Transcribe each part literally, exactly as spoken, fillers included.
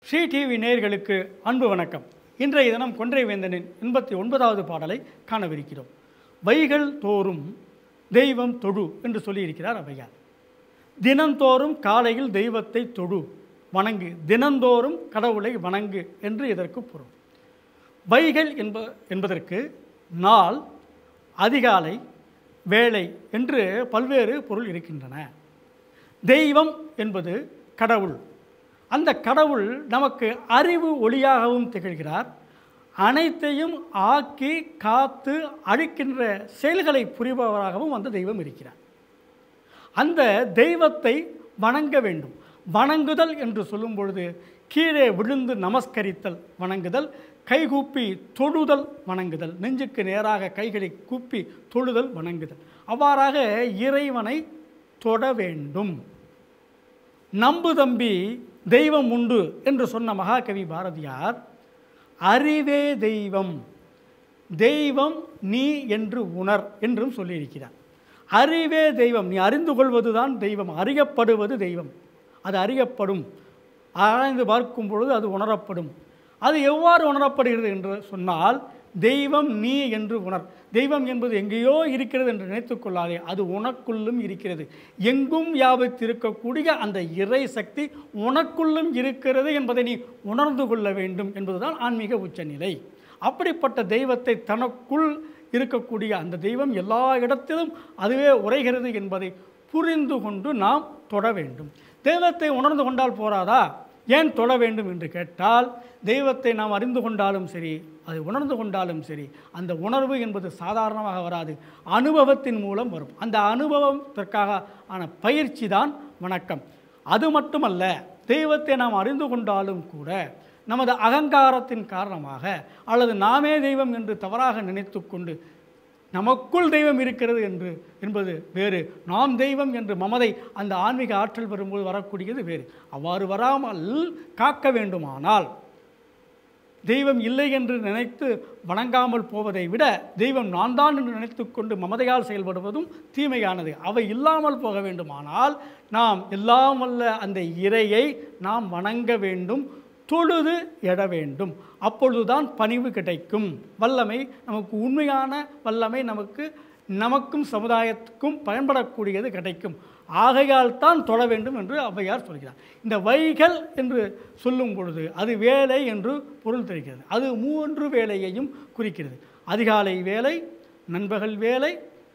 Sri TV நேயர்களுக்கு அன்பு வணக்கம். இன்றைய தினம் கொன்றை வேந்தனின் எண்பத்தி ஒன்பதாவது பாடலை காணவிருக்கிறோம். வைகள் தோறும் தெய்வம் தொழு என்று சொல்லியிருக்கிறார் ஔவையார். தினந்தோறும் காலையில் தெய்வத்தை தொழு, வணங்கு, தினந்தோறும் கடவுளை வணங்கு என்று இதற்கு பொருள். வைகள் என்ப என்பதற்கு நாள், அதிகாலை, வேளை என்று பல்வேறு பொருள் இருக்கின்றன. தெய்வம் என்பது கடவுள். அந்த கடவுள் நமக்கு அறிவு ஒளியாகவும் திகழ்கிறார். அனைத்தையும் ஆக்கி காத்து அழிக்கின்ற செயல்களை புரிபவராகவும் அந்த தெய்வம் இருக்கிறார். அந்த தெய்வத்தை வணங்க வேண்டும். வணங்குதல் என்று சொல்லும் பொழுது கீழே விழுந்து நமஸ்கரித்தல் வணங்குதல், கைகூப்பி தொழுதல் வணங்குதல், நெஞ்சுக்கு நேராக கைகளை கூப்பி தொழுதல் வணங்குதல். அவ்வாறாக இறைவனை தொட வேண்டும். நம்பு தம்பி தெய்வம் உண்டு என்று சொன்ன மகாகவி பாரதியார் அறிவே தெய்வம், தெய்வம் நீ என்று உணர் என்றும் சொல்லியிருக்கிறார். அறிவே தெய்வம், நீ அறிந்து கொள்வதுதான் தெய்வம், அறியப்படுவது தெய்வம். அது அறியப்படும், ஆராய்ந்து பார்க்கும் பொழுது அது உணரப்படும். அது எவ்வாறு உணரப்படுகிறது என்று சொன்னால், தெய்வம் நீ என்று உணர். தெய்வம் என்பது எங்கேயோ இருக்கிறது என்று நினைத்து கொள்ளாதே, அது உனக்குள்ளும் இருக்கிறது. எங்கும் வியாபித்திருக்கக்கூடிய அந்த இறை சக்தி உனக்குள்ளும் இருக்கிறது என்பதை நீ உணர்ந்து கொள்ள வேண்டும் என்பதுதான் ஆன்மீக உச்சநிலை. அப்படிப்பட்ட தெய்வத்தை, தனக்குள் இருக்கக்கூடிய அந்த தெய்வம் எல்லா இடத்திலும் அதுவே உரைகிறது என்பதை புரிந்து கொண்டு நாம் தொட வேண்டும். தெய்வத்தை உணர்ந்து கொண்டால் போராதா, ஏன் தொட வேண்டும் என்று கேட்டால், தெய்வத்தை நாம் அறிந்து கொண்டாலும் சரி, அதை உணர்ந்து கொண்டாலும் சரி, அந்த உணர்வு என்பது சாதாரணமாக வராது, அனுபவத்தின் மூலம் வரும். அந்த அனுபவத்திற்காக ஆன பயிற்சி தான் வணக்கம். அது மட்டுமல்ல, தெய்வத்தை நாம் அறிந்து கொண்டாலும் கூட நமது அகங்காரத்தின் காரணமாக அல்லது நாமே தெய்வம் என்று தவறாக நினைத்து கொண்டு நமக்குள் தெய்வம் இருக்கிறது என்று என்பது வேறு, நாம் தெய்வம் என்று மமதை, அந்த ஆன்மீக ஆற்றல் வரும்போது வரக்கூடியது வேறு. அவ்வாறு வராமல் காக்க வேண்டுமானால், தெய்வம் இல்லை என்று நினைத்து வணங்காமல் போவதை விட தெய்வம் நான் தான் என்று நினைத்து கொண்டு மமதையால் செயல்படுவதும் தீமையானது. அவை இல்லாமல் போக வேண்டுமானால் நாம் எல்லாம் வல்ல அந்த இறையை நாம் வணங்க வேண்டும், தொழுது எழ வேண்டும். அப்பொழுதுதான் பணிவு கிடைக்கும். வல்லமை நமக்கு, உண்மையான வல்லமை நமக்கு, நமக்கும் சமுதாயத்துக்கும் பயன்படக்கூடியது கிடைக்கும். ஆகையால் தான் தொழ வேண்டும் என்று ஔவையார் சொல்கிறார். இந்த வைகள் என்று சொல்லும் பொழுது அது வேலை என்று பொருள் தருகிறது. அது மூன்று வேலையையும் குறிக்கிறது. அதிகாலை வேலை, நண்பகல் வேலை,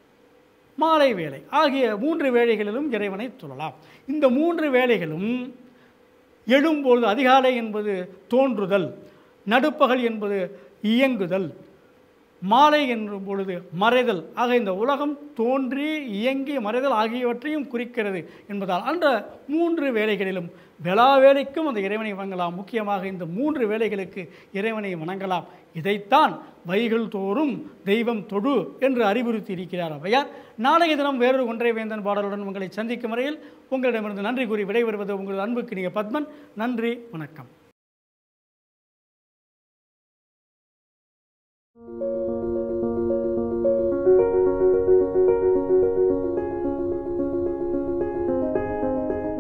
மாலை வேலை ஆகிய மூன்று வேளைகளிலும் இறைவனை தொழலாம். இந்த மூன்று வேளைகளும் எழும்பொழுது அதிகாலை என்பது தோன்றுதல், நடுப்பகல் என்பது இயங்குதல், மாலை என்னும் பொழுது மறைதல். ஆக இந்த உலகம் தோன்றி இயங்கி மறைதல் ஆகியவற்றையும் குறிக்கிறது என்பதால் அந்த மூன்று வேளைகளிலும் வெளா வேளைக்கும் அந்த இறைவனை வணங்கலாம். முக்கியமாக இந்த மூன்று வேளைகளுக்கு இறைவனை வணங்கலாம். இதைத்தான் வைகள் தோறும் தெய்வம் தொழு என்று அறிவுறுத்தி இருக்கிறார் ஔவையார். நாளைய தினம் வேறொரு கொன்றை வேந்தன் பாடலுடன் உங்களை சந்திக்கும் வரையில் உங்களிடமிருந்து நன்றி கூறி விடைபெறுவது உங்களது அன்புக்கு நீங்க பத்மன். நன்றி, வணக்கம்.